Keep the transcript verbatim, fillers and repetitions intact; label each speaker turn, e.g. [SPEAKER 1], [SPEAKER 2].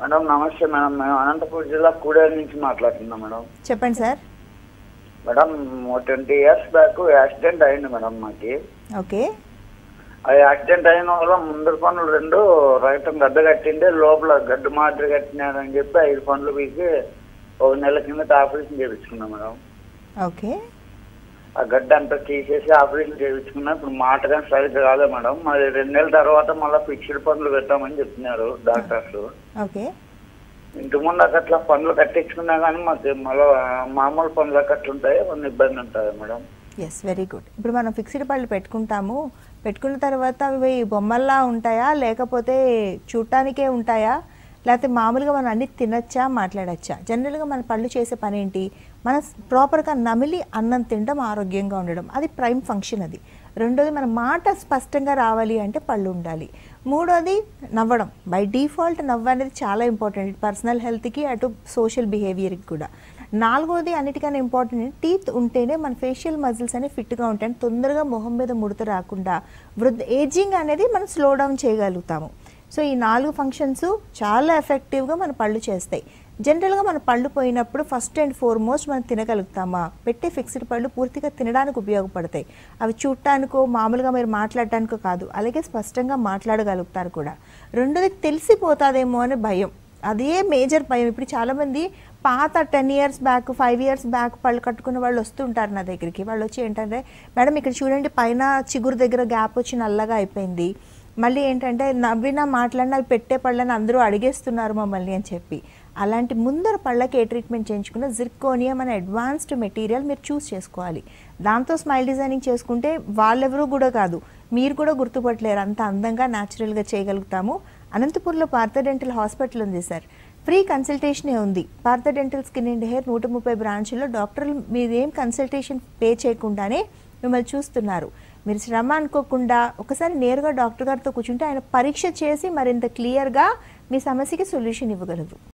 [SPEAKER 1] Madam నమస్తే madam. మేము అనంతపురం జిల్లా కూడేరు నుంచి మాట్లాడుతున్నాం మేడం.
[SPEAKER 2] చెప్పండి sir.
[SPEAKER 1] Madam twenty years back accident అయింది మేడం మాకి.
[SPEAKER 2] ఓకే.
[SPEAKER 1] ఆ యాక్సిడెంట్ అయిన వల్ల ముందర పనులు రెండు రైతం గడ్డ కట్టిండే, లోపల గడ్డు మాదిరి కట్టినారని చెప్పి ఐదు పనులు పీకి ఒక నెల కింద ఆపరేషన్ చేయించుకున్నాం మేడం.
[SPEAKER 2] ఓకే.
[SPEAKER 1] ఆ గడ్డ అంతా తీసేసి ఆపరేషన్ చేయించుకున్నా. ఇప్పుడు మాట కానీ సరిగ్గా కాలేదు మేడం. మరి రెండు నెలల తర్వాత మళ్ళీ ఫిక్స్డ్ పనులు పెట్టామని చెప్తున్నారు డాక్టర్స్.
[SPEAKER 2] ఓకే.
[SPEAKER 1] ఇంటి ముందు అట్లా పనులు కట్టించుకున్నా కానీ మాకు మళ్ళీ మామూలు పనులకు అట్లుంటాయి, కొన్ని ఇబ్బంది ఉంటుంది మేడం.
[SPEAKER 2] Yes, very good. ఇప్పుడు మనం ఫిక్స్డ్ పళ్ళు పెట్టుకుంటాము. పెట్టుకున్న తర్వాత అవి బొమ్మల్లా ఉంటాయా, లేకపోతే చూడటానికే ఉంటాయా, లేకపోతే మామూలుగా మనం అన్ని తినచ్చా, మాట్లాడచ్చా? జనరల్గా మన పళ్ళు చేసే పని ఏంటి? మన ప్రాపర్గా నమిలి అన్నం తినడం, ఆరోగ్యంగా ఉండడం, అది ప్రైమ్ ఫంక్షన్. అది రెండోది, మన మాట స్పష్టంగా రావాలి అంటే పళ్ళు ఉండాలి. మూడోది నవ్వడం. బై డిఫాల్ట్ నవ్వు అనేది చాలా ఇంపార్టెంట్ పర్సనల్ హెల్త్కి, అటు సోషల్ బిహేవియర్కి కూడా. నాలుగోది అన్నిటికన్నా ఇంపార్టెంట్, టీత్ ఉంటేనే మన ఫేషియల్ మజిల్స్ అనేవి ఫిట్గా ఉంటాయి. తొందరగా మొహం మీద ముడత రాకుండా వృద్ధ ఏజింగ్ అనేది మనం స్లో డౌన్ చేయగలుగుతాము. సో ఈ నాలుగు ఫంక్షన్స్ చాలా ఎఫెక్టివ్గా మన పళ్ళు చేస్తాయి. జనరల్గా మన పళ్ళు పోయినప్పుడు ఫస్ట్ అండ్ ఫార్మోస్ట్ మనం తినగలుగుతామా? పెట్టే ఫిక్స్డ్ పళ్ళు పూర్తిగా తినడానికి ఉపయోగపడతాయి. అవి చూడటానికో మామూలుగా మీరు మాట్లాడటానికో కాదు, అలాగే స్పష్టంగా మాట్లాడగలుగుతారు కూడా. రెండోది తెలిసిపోతుందేమో అనే భయం, అదే మేజర్ భయం. ఇప్పుడు చాలామంది పాత ten years back five years back పళ్ళు కట్టుకున్న వాళ్ళు వస్తుంటారు నా దగ్గరికి. వాళ్ళు వచ్చి ఏంటంటే, మేడం ఇక్కడ చూడండి పైన చిగురు దగ్గర గ్యాప్ వచ్చి నల్లగా అయిపోయింది, మళ్ళీ ఏంటంటే నవ్వినా మాట్లాడినా అవి పెట్టే పళ్ళని అందరూ అడిగేస్తున్నారు మమ్మల్ని అని చెప్పి. అలాంటి ముందర పళ్ళకి ఏ ట్రీట్మెంట్ చేయించుకున్న జిర్కోనియం అనే అడ్వాన్స్డ్ మెటీరియల్ మీరు చూస్ చేసుకోవాలి. దాంతో స్మైల్ డిజైనింగ్ చేసుకుంటే వాళ్ళెవరూ కూడా కాదు, మీరు కూడా గుర్తుపట్టలేరు, అంత అందంగా న్యాచురల్గా చేయగలుగుతాము. అనంతపూర్లో పార్థ డెంటల్ హాస్పిటల్ ఉంది సార్. ఫ్రీ కన్సల్టేషనే ఉంది. Partha dental skin and hair నూట ముప్పై బ్రాంచ్లో డాక్టర్లు మీరేం కన్సల్టేషన్ పే చేయకుండానే మిమ్మల్ని చూస్తున్నారు. మీరు శ్రమ అనుకోకుండా ఒకసారి నేరుగా డాక్టర్ గారితో కూర్చుంటే ఆయన పరీక్ష చేసి మరింత క్లియర్గా మీ సమస్యకి సొల్యూషన్ ఇవ్వగలరు.